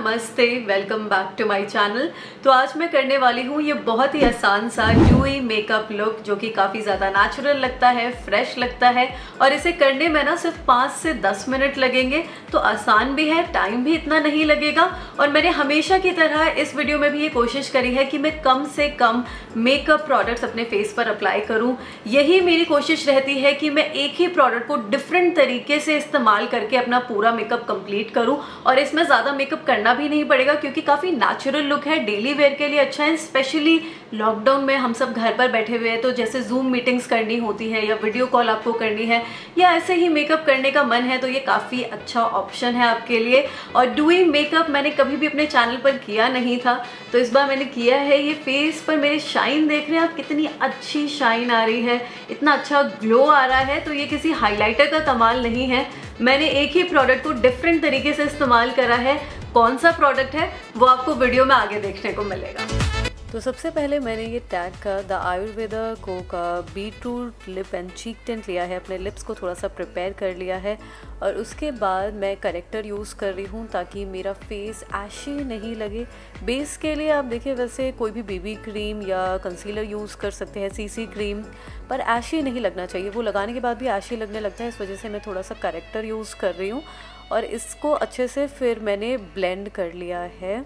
नमस्ते, welcome back to my channel. तो आज मैं करने वाली हूँ ये बहुत ही आसान सा ड्यूई मेकअप लुक जो कि काफ़ी ज़्यादा नेचुरल लगता है, फ्रेश लगता है और इसे करने में ना सिर्फ 5 से 10 मिनट लगेंगे। तो आसान भी है, टाइम भी इतना नहीं लगेगा। और मैंने हमेशा की तरह इस वीडियो में भी ये कोशिश करी है कि मैं कम से कम मेकअप प्रोडक्ट्स अपने फेस पर अप्लाई करूँ। यही मेरी कोशिश रहती है कि मैं एक ही प्रोडक्ट को डिफरेंट तरीके से इस्तेमाल करके अपना पूरा मेकअप कंप्लीट करूँ। और इसमें ज़्यादा मेकअप करना भी नहीं पड़ेगा क्योंकि काफ़ी नेचुरल लुक है, डेली वेयर के लिए अच्छा है। स्पेशली लॉकडाउन में हम सब घर पर बैठे हुए हैं, तो जैसे जूम मीटिंग्स करनी होती है या वीडियो कॉल आपको करनी है या ऐसे ही मेकअप करने का मन है, तो ये काफ़ी अच्छा ऑप्शन है आपके लिए। और ड्यूई मेकअप मैंने कभी भी अपने चैनल पर किया नहीं था, तो इस बार मैंने किया है। ये फेस पर मेरे शाइन देख रहे हैं आप, कितनी अच्छी शाइन आ रही है, इतना अच्छा ग्लो आ रहा है। तो ये किसी हाइलाइटर का कमाल नहीं है, मैंने एक ही प्रोडक्ट को डिफरेंट तरीके से इस्तेमाल करा है। कौन सा प्रोडक्ट है वो आपको वीडियो में आगे देखने को मिलेगा। तो सबसे पहले मैंने ये टैग का द आयुर्वेदा को का beetroot lip and cheek tint लिया है, अपने लिप्स को थोड़ा सा प्रिपेयर कर लिया है। और उसके बाद मैं करेक्टर यूज़ कर रही हूँ ताकि मेरा फेस ऐशी नहीं लगे। बेस के लिए आप देखिए वैसे कोई भी बीबी क्रीम या कंसीलर यूज़ कर सकते हैं, सीसी क्रीम, पर ऐशी नहीं लगना चाहिए। वो लगाने के बाद भी ऐशी लगने लगता है, इस वजह से मैं थोड़ा सा करेक्टर यूज़ कर रही हूँ। और इसको अच्छे से फिर मैंने ब्लेंड कर लिया है।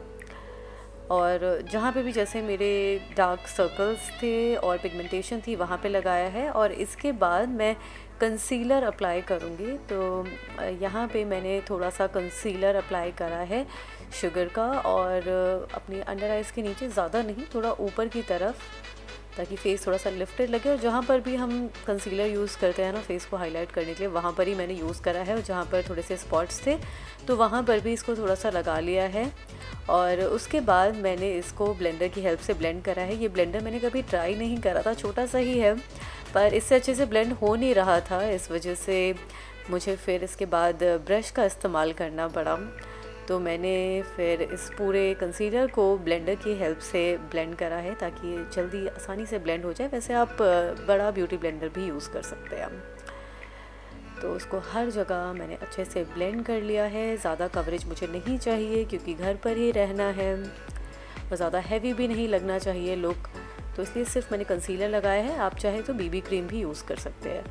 और जहाँ पे भी जैसे मेरे डार्क सर्कल्स थे और पिगमेंटेशन थी वहाँ पे लगाया है। और इसके बाद मैं कंसीलर अप्लाई करूँगी। तो यहाँ पे मैंने थोड़ा सा कंसीलर अप्लाई करा है शुगर का, और अपनी अंडर आइज़ के नीचे, ज़्यादा नहीं, थोड़ा ऊपर की तरफ, ताकि फेस थोड़ा सा लिफ्टेड लगे। और जहाँ पर भी हम कंसीलर यूज़ करते हैं ना फेस को हाईलाइट करने के लिए, वहाँ पर ही मैंने यूज़ करा है। और जहाँ पर थोड़े से स्पॉट्स थे तो वहाँ पर भी इसको थोड़ा सा लगा लिया है। और उसके बाद मैंने इसको ब्लेंडर की हेल्प से ब्लेंड करा है। ये ब्लेंडर मैंने कभी ट्राई नहीं करा था, छोटा सा ही है, पर इससे अच्छे से ब्लेंड हो नहीं रहा था, इस वजह से मुझे फिर इसके बाद ब्रश का इस्तेमाल करना पड़ा। तो मैंने फिर इस पूरे कंसीलर को ब्लेंडर की हेल्प से ब्लेंड करा है ताकि जल्दी आसानी से ब्लेंड हो जाए। वैसे आप बड़ा ब्यूटी ब्लेंडर भी यूज़ कर सकते हैं। तो उसको हर जगह मैंने अच्छे से ब्लेंड कर लिया है। ज़्यादा कवरेज मुझे नहीं चाहिए क्योंकि घर पर ही रहना है, और ज़्यादा हैवी भी नहीं लगना चाहिए लुक, तो इसलिए सिर्फ मैंने कंसीलर लगाया है। आप चाहे तो बीबी क्रीम भी यूज़ कर सकते हैं।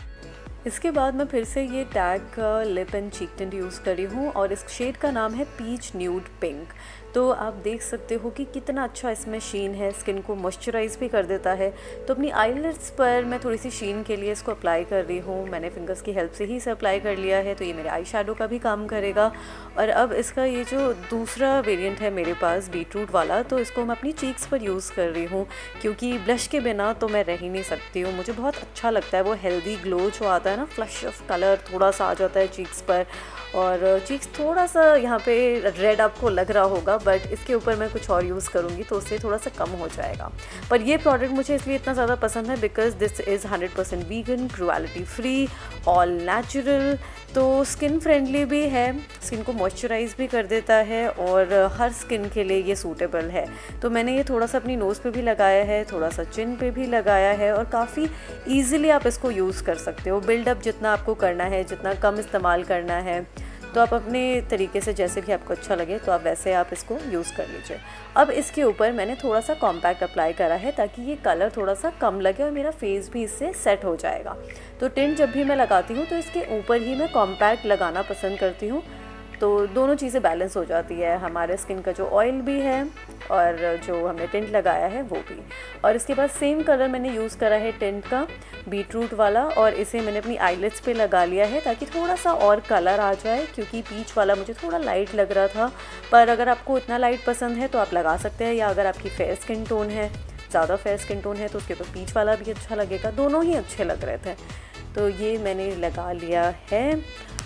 इसके बाद मैं फिर से ये टैग का lip and cheek tint use करी हूँ और इस शेड का नाम है पीच न्यूड पिंक। तो आप देख सकते हो कि कितना अच्छा इसमें शीन है, स्किन को मॉइस्चराइज भी कर देता है। तो अपनी आईलिड्स पर मैं थोड़ी सी शीन के लिए इसको अप्लाई कर रही हूँ। मैंने फिंगर्स की हेल्प से ही इसे अप्लाई कर लिया है, तो ये मेरे आई शैडो का भी काम करेगा। और अब इसका ये जो दूसरा वेरिएंट है मेरे पास बीटरूट वाला, तो इसको मैं अपनी चीक्स पर यूज़ कर रही हूँ क्योंकि ब्लश के बिना तो मैं रह ही नहीं सकती हूँ। मुझे बहुत अच्छा लगता है वो हेल्दी ग्लो जो आता है ना, फ्लश ऑफ कलर थोड़ा सा आ जाता है चीक्स पर। और चीक्स थोड़ा सा यहाँ पे रेड आपको लग रहा होगा, बट इसके ऊपर मैं कुछ और यूज़ करूँगी तो उससे थोड़ा सा कम हो जाएगा। पर ये प्रोडक्ट मुझे इसलिए इतना ज़्यादा पसंद है because this is 100% vegan, cruelty free, all natural, तो स्किन फ्रेंडली भी है, स्किन को मॉइस्चराइज भी कर देता है और हर स्किन के लिए ये सूटेबल है। तो मैंने ये थोड़ा सा अपनी नोज़ पे भी लगाया है, थोड़ा सा चिन पे भी लगाया है, और काफ़ी ईजिली आप इसको यूज़ कर सकते हो। बिल्डअप जितना आपको करना है, जितना कम इस्तेमाल करना है, तो आप अपने तरीके से जैसे भी आपको अच्छा लगे तो आप वैसे आप इसको यूज़ कर लीजिए। अब इसके ऊपर मैंने थोड़ा सा कॉम्पैक्ट अप्लाई करा है ताकि ये कलर थोड़ा सा कम लगे और मेरा फेस भी इससे सेट हो जाएगा। तो टिंट जब भी मैं लगाती हूँ तो इसके ऊपर ही मैं कॉम्पैक्ट लगाना पसंद करती हूँ, तो दोनों चीज़ें बैलेंस हो जाती है, हमारे स्किन का जो ऑयल भी है और जो हमने टिंट लगाया है वो भी। और इसके बाद सेम कलर मैंने यूज़ करा है टिंट का बीटरूट वाला, और इसे मैंने अपनी आईलिड्स पे लगा लिया है ताकि थोड़ा सा और कलर आ जाए, क्योंकि पीच वाला मुझे थोड़ा लाइट लग रहा था। पर अगर आपको इतना लाइट पसंद है तो आप लगा सकते हैं, या अगर आपकी फेयर स्किन टोन है, ज़्यादा फेयर स्किन टोन है, तो उसके ऊपर पीच वाला भी अच्छा लगेगा। दोनों ही अच्छे लग रहे थे, तो ये मैंने लगा लिया है।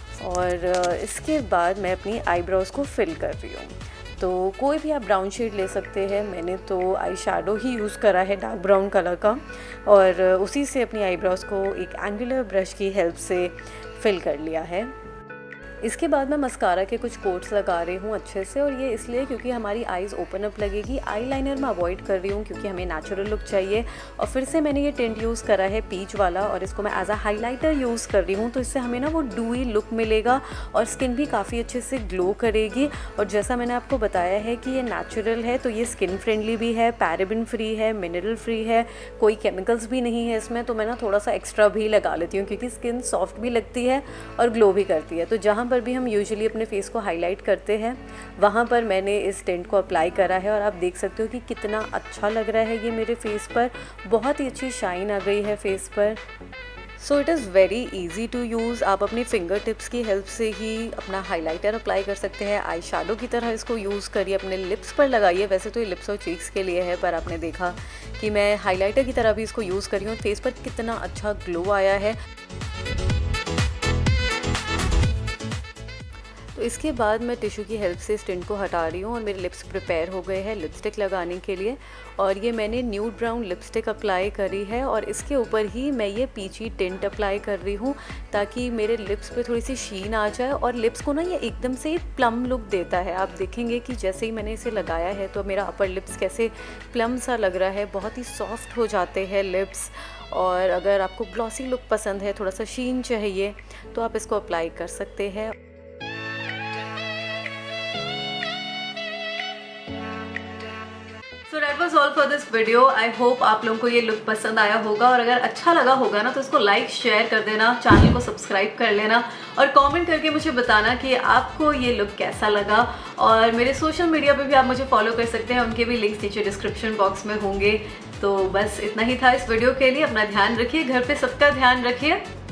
और इसके बाद मैं अपनी आईब्रोज़ को फिल कर रही हूँ। तो कोई भी आप ब्राउन शेड ले सकते हैं, मैंने तो आई शैडो ही यूज़ करा है डार्क ब्राउन कलर का, और उसी से अपनी आईब्रोज़ को एक एंगुलर ब्रश की हेल्प से फिल कर लिया है। इसके बाद मैं मस्कारा के कुछ कोट्स लगा रही हूँ अच्छे से, और ये इसलिए क्योंकि हमारी आईज़ ओपन अप लगेगी। आई लाइनर मैं अवॉइड कर रही हूँ क्योंकि हमें नेचुरल लुक चाहिए। और फिर से मैंने ये टिंट यूज़ करा है पीच वाला, और इसको मैं एज अ हाइलाइटर यूज़ कर रही हूँ। तो इससे हमें ना वो डूई लुक मिलेगा और स्किन भी काफ़ी अच्छे से ग्लो करेगी। और जैसा मैंने आपको बताया है कि ये नेचुरल है, तो ये स्किन फ्रेंडली भी है, पैराबेन फ्री है, मिनरल फ्री है, कोई केमिकल्स भी नहीं है इसमें। तो मैं ना थोड़ा सा एक्स्ट्रा भी लगा लेती हूँ क्योंकि स्किन सॉफ्ट भी लगती है और ग्लो भी करती है। तो जहाँ पर भी हम यूजुअली अपने फेस को हाईलाइट करते हैं वहाँ पर मैंने इस टिंट को अप्लाई करा है, और आप देख सकते हो कि कितना अच्छा लग रहा है ये मेरे फेस पर। बहुत ही अच्छी शाइन आ गई है फेस पर। So it is very easy to use. आप अपनी फिंगर टिप्स की हेल्प से ही अपना हाइलाइटर अप्लाई कर सकते हैं। आई शैडो की तरह इसको यूज़ करिए, अपने लिप्स पर लगाइए। वैसे तो ये लिप्स और चीक्स के लिए है, पर आपने देखा कि मैं हाइलाइटर की तरह भी इसको यूज़ करी हूँ। फेस पर कितना अच्छा ग्लो आया है। तो इसके बाद मैं टिश्यू की हेल्प से इस टिंट को हटा रही हूँ, और मेरे लिप्स प्रिपेयर हो गए हैं लिपस्टिक लगाने के लिए। और ये मैंने न्यूड ब्राउन लिपस्टिक अप्लाई करी है, और इसके ऊपर ही मैं ये पीची टिंट अप्लाई कर रही हूँ ताकि मेरे लिप्स पे थोड़ी सी शीन आ जाए, और लिप्स को ना ये एकदम से प्लम लुक देता है। आप देखेंगे कि जैसे ही मैंने इसे लगाया है तो मेरा अपर लिप्स कैसे प्लम सा लग रहा है, बहुत ही सॉफ्ट हो जाते हैं लिप्स। और अगर आपको ग्लॉसी लुक पसंद है, थोड़ा सा शीन चाहिए, तो आप इसको अप्लाई कर सकते हैं। So that was all for this video. I hope आप लोगों को ये लुक पसंद आया होगा, और अगर अच्छा लगा होगा ना तो इसको लाइक शेयर कर देना, चैनल को सब्सक्राइब कर लेना, और कमेंट करके मुझे बताना कि आपको ये लुक कैसा लगा। और मेरे सोशल मीडिया पे भी आप मुझे फॉलो कर सकते हैं, उनके भी लिंक्स नीचे डिस्क्रिप्शन बॉक्स में होंगे। तो बस इतना ही था इस वीडियो के लिए। अपना ध्यान रखिए, घर पे सबका ध्यान रखिए।